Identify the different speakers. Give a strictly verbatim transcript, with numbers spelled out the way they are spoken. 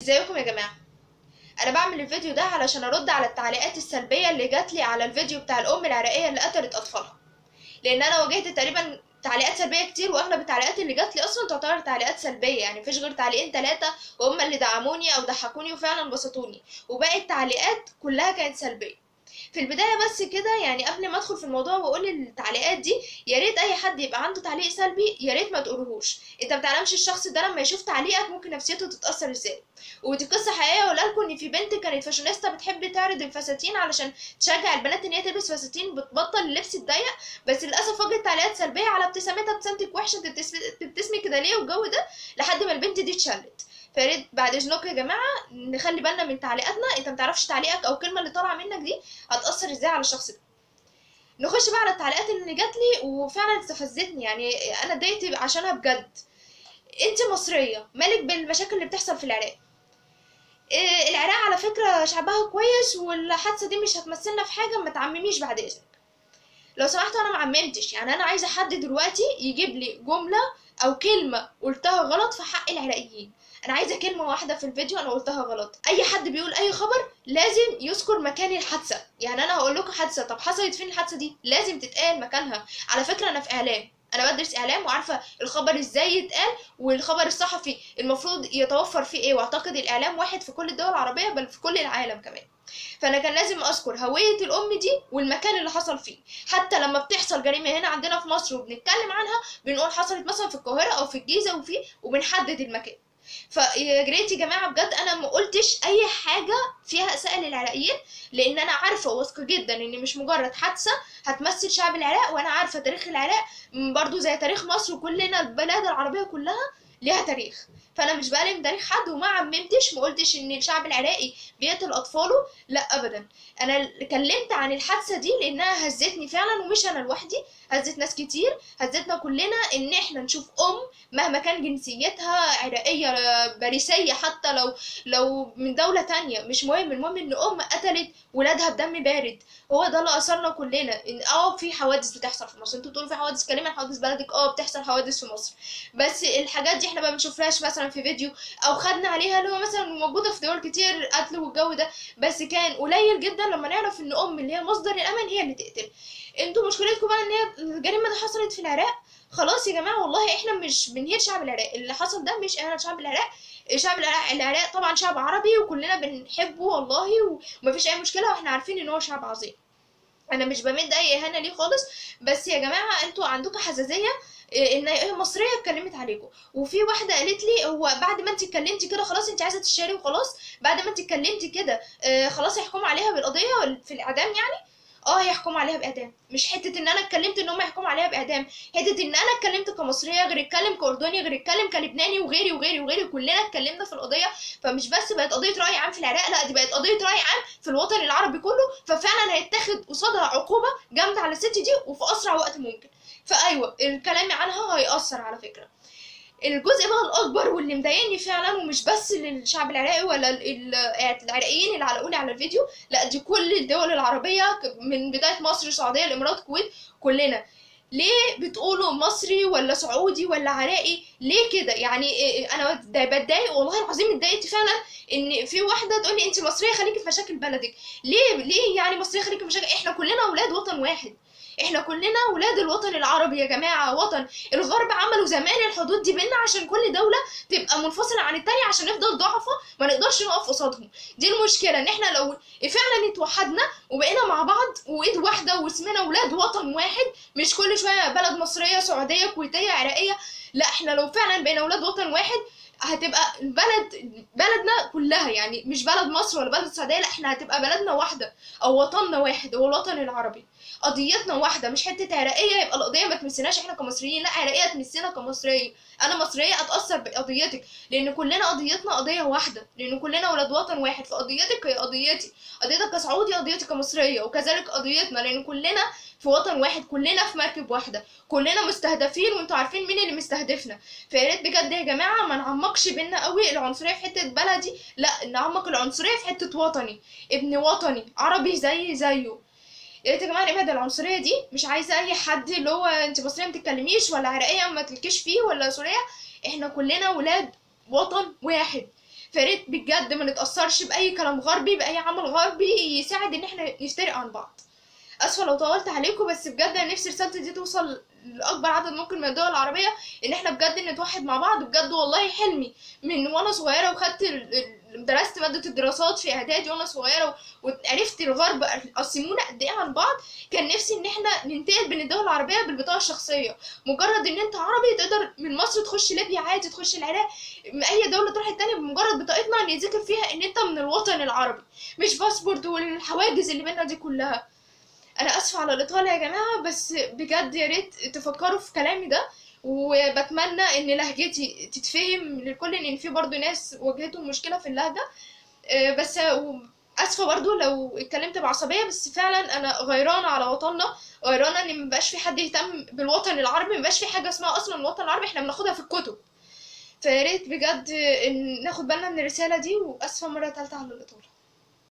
Speaker 1: ازيكم يا جماعه؟ انا بعمل الفيديو ده علشان ارد على التعليقات السلبيه اللي جات لي على الفيديو بتاع الام العراقيه اللي قتلت اطفالها، لان انا واجهت تقريبا تعليقات سلبيه كتير، واغلب التعليقات اللي جات لي اصلا تعتبر تعليقات سلبيه، يعني مفيش غير تعليقين ثلاثه وهم اللي دعموني او ضحكوني وفعلا بسطوني، وباقي التعليقات كلها كانت سلبيه. في البدايه بس كده، يعني قبل ما ادخل في الموضوع واقول التعليقات دي، يا ريت اي حد يبقى عنده تعليق سلبي يا ريت ما تقولهوش. انت ما بتعلمش الشخص ده لما يشوف تعليقك ممكن نفسيته تتاثر ازاي. ودي قصه حقيقيه اقولها لكم، ان في بنت كانت فاشونيستا بتحب تعرض الفساتين علشان تشجع البنات ان هي تلبس فساتين، بتبطل اللبس الضيق، بس للاسف واجهت تعليقات سلبيه على ابتسامتها، ابتسامتك وحشه، انت بتبتسمي كده ليه والجو ده، لحد ما البنت دي اتشلت. فياريت بعد اذنكم يا جماعه نخلي بالنا من تعليقاتنا، انت متعرفش تعليقك او الكلمه اللي طالعه منك دي هتاثر ازاي على الشخص ده. نخش بقى على التعليقات اللي جات لي وفعلا استفزتني، يعني انا اتضايقت عشانها بجد. انت مصريه مالك بالمشاكل اللي بتحصل في العراق؟ إيه العراق على فكره شعبها كويس، والحادثه دي مش هتمثلنا في حاجه، ما تعمميش بعد اذنك لو سمحتوا. انا معممتش، يعني انا عايزه حد دلوقتي يجيب لي جمله او كلمه قلتها غلط في حق العراقيين. انا عايزه كلمه واحده في الفيديو انا قلتها غلط. اي حد بيقول اي خبر لازم يذكر مكان الحادثه، يعني انا هقول لكم حادثه، طب حصلت فين الحادثه دي؟ لازم تتقال مكانها. على فكره انا في اعلام، انا بدرس اعلام وعارفه الخبر ازاي يتقال، والخبر الصحفي المفروض يتوفر فيه ايه، واعتقد الاعلام واحد في كل الدول العربيه بل في كل العالم كمان. فانا كان لازم اذكر هويه الام دي والمكان اللي حصل فيه. حتى لما بتحصل جريمه هنا عندنا في مصر وبنتكلم عنها بنقول حصلت مثلا في القاهره او في الجيزه وفي، وبنحدد المكان. فيا ريت يا جماعه بجد انا ما قلتش اي حاجه فيها اساءه للعراقيين، لان انا عارفه واثقه جدا ان مش مجرد حادثه هتمثل شعب العراق، وانا عارفه تاريخ العراق برضو زي تاريخ مصر وكلنا البلاد العربيه كلها ليها تاريخ. فانا مش بقلم تاريخ حد، وما عممتش، ما قلتش ان الشعب العراقي بيقتل اطفاله، لا ابدا. انا اتكلمت عن الحادثه دي لانها هزتني فعلا، ومش انا لوحدي، هزت ناس كتير، هزتنا كلنا ان احنا نشوف ام مهما كان جنسيتها عراقيه باريسيه، حتى لو لو من دوله تانية مش مهم، المهم ان ام قتلت ولادها بدم بارد. هو ده اللي اثرنا كلنا. ان اه في حوادث بتحصل في مصر، انتوا بتقولوا في حوادث، كلمه عن حوادث بلدك، اه بتحصل حوادث في مصر، بس الحاجات دي احنا ما بنشوفهاش مثلا في فيديو او خدنا عليها، اللي هو مثلا موجوده في دول كتير قتل والجو ده، بس كان قليل جدا لما نعرف ان ام اللي هي مصدر الامان هي اللي تقتل. انتوا مشكلتكم بقى ان هي الجريمه دي حصلت في العراق. خلاص يا جماعه والله احنا مش بنهين شعب العراق، اللي حصل ده مش اهانه شعب العراق. شعب العراق العراق طبعا شعب عربي وكلنا بنحبه والله، ومفيش اي مشكله، واحنا عارفين ان هو شعب عظيم. انا مش بمد اي اهانه ليه خالص، بس يا جماعه انتوا عندكم حساسيه ان مصريه اتكلمت عليكم. وفي واحده قالت لي هو بعد ما انت اتكلمتي كده خلاص انت عايزه تشتري وخلاص، بعد ما انت اتكلمتي كده آه خلاص يحكموا عليها بالقضيه في الاعدام يعني. اه هيحكموا عليها باعدام، مش حته ان انا اتكلمت ان هم يحكموا عليها باعدام، حته ان انا اتكلمت كمصريه غير اتكلم كاردني غير اتكلم كلبناني وغيري وغيري وغيري، كلنا اتكلمنا في القضيه. فمش بس بقت قضيه راي عام في العراق، لا دي بقت قضيه راي عام في الوطن العربي كله، ففعلا هيتاخد قصادها عقوبه جامده على الست دي وفي اسرع وقت ممكن. فايوه الكلام عنها هيأثر على فكره. الجزء بقى الاكبر واللي مضايقني فعلا، ومش بس للشعب العراقي ولا العراقيين اللي علقولي على الفيديو، لا دي كل الدول العربيه من بدايه مصر السعوديه الامارات الكويت كلنا. ليه بتقولوا مصري ولا سعودي ولا عراقي؟ ليه كده؟ يعني انا بتضايق والله العظيم، اتضايقت فعلا ان في واحده تقول لي انت مصريه خليكي في مشاكل بلدك. ليه ليه يعني مصريه خليكي في مشاكل؟ احنا كلنا اولاد وطن واحد، احنا كلنا ولاد الوطن العربي يا جماعه. وطن الغرب عملوا زمان الحدود دي بينا عشان كل دوله تبقى منفصله عن التانية، عشان نفضل ضعفة ما نقدرش نقف قصادهم. دي المشكله، ان احنا لو فعلا اتوحدنا وبقينا مع بعض وايد واحده واسمنا ولاد وطن واحد، مش كل شويه بلد مصريه سعوديه كويتيه عراقيه، لا احنا لو فعلا بقينا ولاد وطن واحد هتبقى البلد بلدنا كلها، يعني مش بلد مصر ولا بلد السعوديه، لا احنا هتبقى بلدنا واحده او وطننا واحد، هو الوطن العربي، قضيتنا واحده، مش حته عراقيه يبقى القضيه ما تمسناش احنا كمصريين، لا عراقيه تمسنا كمصريه، انا مصريه اتاثر بقضيتك، لان كلنا قضيتنا قضيه واحده، لان كلنا ولاد وطن واحد، فقضيتك هي قضيتي، قضيتك كسعودي قضيتي كمصريه، وكذلك قضيتنا، لان كلنا في وطن واحد، كلنا في مركب واحده، كلنا مستهدفين، وانتوا عارفين مين اللي مستهدفنا. فيا ريت بجد يا جماعه ما نعمقش بينا قوي العنصريه في حته بلدي، لا نعمق العنصريه في حته وطني، ابن وطني عربي زي زيه. يا ريت يا جماعه نبعد العنصريه دي، مش عايزه اي حد اللي هو انت مصريه ما تتكلميش ولا عراقيه ما تلكيش فيه ولا سوريه، احنا كلنا ولاد وطن واحد. فريت بجد ما نتاثرش باي كلام غربي، باي عمل غربي يساعد ان احنا نفترق عن بعض. اسفه لو طولت عليكم، بس بجد انا نفسي رسالتي دي توصل لاكبر عدد ممكن من الدول العربيه، ان احنا بجد نتوحد مع بعض. بجد والله حلمي من وانا صغيره، وخدت ال- ال- درست ماده الدراسات في اعدادي وانا صغيره، وعرفت الغرب قسمونا قد ايه عن بعض. كان نفسي ان احنا ننتقل بين الدول العربيه بالبطاقه الشخصيه. مجرد ان انت عربي تقدر من مصر تخش ليبيا عادي، تخش العراق، اي دوله تروح التانية، بمجرد بطاقتنا ان يذكر فيها ان انت من الوطن العربي، مش باسبورت والحواجز اللي بينا دي كلها. انا اسفه على الاطاله يا جماعه، بس بجد يا ريت تفكروا في كلامي ده. وبتمنى ان لهجتي تتفهم للكل، ان في برضو ناس واجهتهم مشكله في اللهجه. آه، بس اسفه برضو لو اتكلمت بعصبيه، بس فعلا انا غيرانه على وطننا، غيرانه ان مبقاش في حد يهتم بالوطن العربي، مبقاش في حاجه اسمها اصلا الوطن العربي، احنا بناخدها في الكتب. فيا ريت بجد إن ناخد بالنا من الرساله دي، واسفه مره تالته على الاطاله.